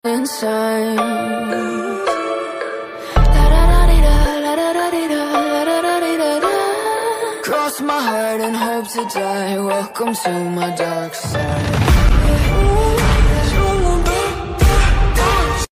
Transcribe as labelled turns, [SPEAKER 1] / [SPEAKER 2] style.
[SPEAKER 1] inside. Cross my heart and hope to die. Welcome to my dark side.